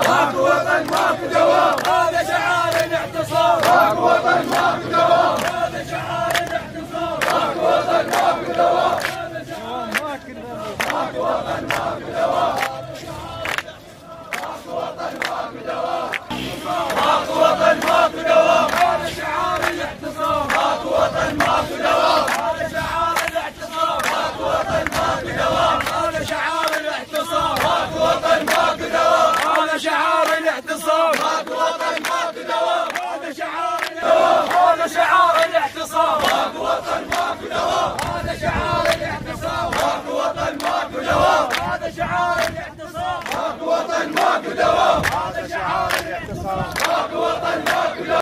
ماكو وطن ماكو دوام، هذا شعار الاعتصام. ماكو وطن ماكو دوام، هذا شعار الاعتصام. ماكو وطن ماكو دوام، هذا شعار الاعتصام. ماكو وطن ماكو دوام، ماكو وطن ماكو دوام. ماكو وطن ماكو دوام، هذا شعار الاعتصام. ماكو وطن ماكو دوام، هذا شعار الاعتصام. ماكو وطن ماكو دوام، هذا شعار الاعتصام. ماكو وطن ماكو دوام، هذا شعار الاعتصام. ماكو وطن ماكو دوام، هذا شعار الاعتصام. هذا شعار الاعتصام. ماكو وطن ماكو دوام، هذا شعار الاعتصام. ماكو وطن ماكو دوام، هذا شعار الاعتصام. ماكو وطن ماكو دوام، هذا شعار الاعتصام. ماكو وطن ماكو دوام.